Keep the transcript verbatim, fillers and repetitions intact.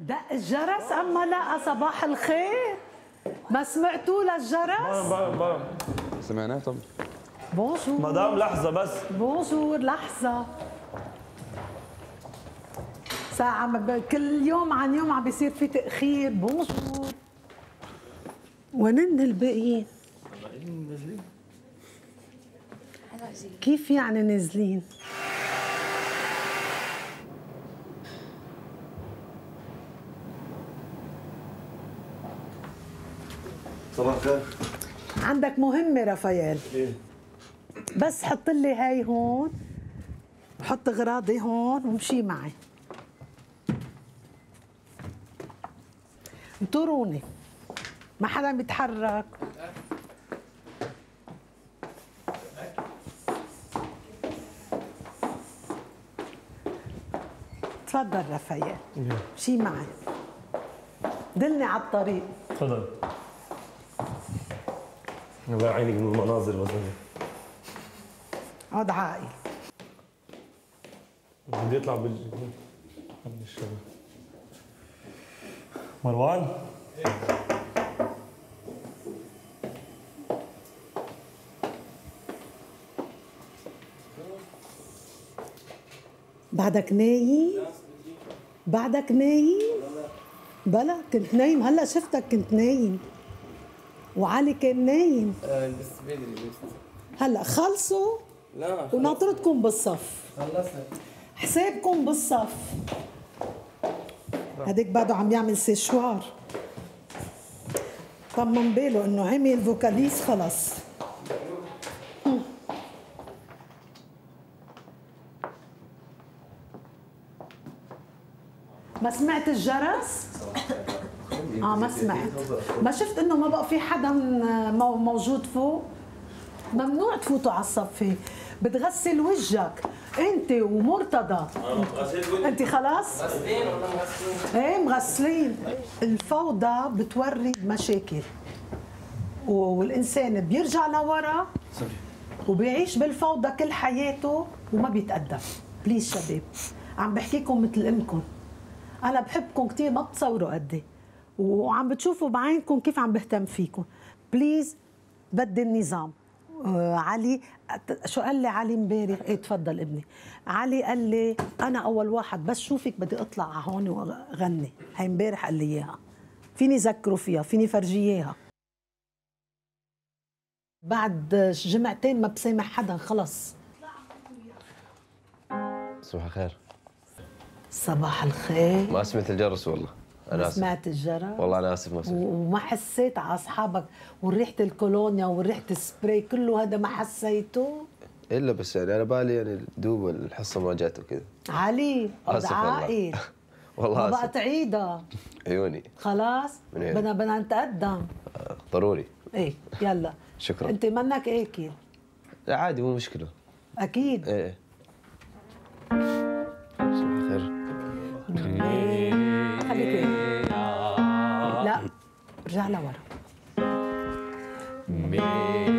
دق الجرس اما لا صباح الخير. ما سمعتوا للجرس؟ بقى بقى سمعناه طبعا. بونجور مدام لحظة بس. بونجور لحظة. ساعة ما كل يوم عن يوم عم بيصير في تأخير. بونجور. وينن الباقيين؟ نازلين. كيف يعني نازلين؟ صباح الخير. عندك مهمة رافائيل. ايه؟ بس حط لي هاي هون، حط اغراضي هون وامشي معي. انطروني، ما حدا بيتحرك. تفضل رافائيل، امشي معي، دلني على الطريق. تفضل. الله يعينك من المناظر وزني. اقعد عاقل. بدي يطلع بال عند الشباب. مروان. بعدك نايم؟ بعدك نايم؟ بلا كنت نايم، هلا شفتك كنت نايم وعلي كان نايم. اه بس بدري بس. هلا خلصوا؟ لا وناطرتكم بالصف. خلصنا. حسابكم بالصف. هديك بعده عم يعمل سيشوار. طمن باله انه عمل فوكاليز خلص. ما سمعت الجرس؟ اه ما سمعت. ما شفت انه ما بقى في حدا مو- موجود فوق؟ ممنوع تفوتوا على الصف. بتغسل وجهك انت ومرتضى. انت خلاص؟ غسلين ولا مغسلين؟ ايه مغسلين. الفوضى بتورد مشاكل، والانسان بيرجع لورا وبيعيش بالفوضى كل حياته وما بيتقدم. بليز شباب، عم بحكيكم مثل امكم. انا بحبكم كثير، ما بتصوروا قدي، وعم بتشوفوا بعينكم كيف عم بهتم فيكم. بليز بدي النظام. آه علي شو قال لي علي امبارح؟ ايه تفضل ابني. علي قال لي انا اول واحد بس شوفك بدي اطلع على هون واغني. هي امبارح قال لي اياها، فيني ذكره فيها، فيني فرجيه اياها. بعد جمعتين ما بسامح حدا خلص. صباح الخير. صباح الخير. ما سمعت الجرس والله. انا ما اسف. سمعت الجرس؟ والله انا اسف ما سمعت. وما حسيت على اصحابك وريحه الكولونيا وريحه السبراي كله هذا ما حسيته؟ الا بس يعني انا بالي يعني دوب الحصه ما جات وكذا. علي قد عاقل. والله ما اسف. بقى تعيدها. عيوني. خلاص بدنا بدنا نتقدم. آه ضروري. ايه يلا. شكرا. انت منك اكل؟ لا عادي مو مشكله. اكيد. ايه صباح الخير. خليك لا ارجع لورا.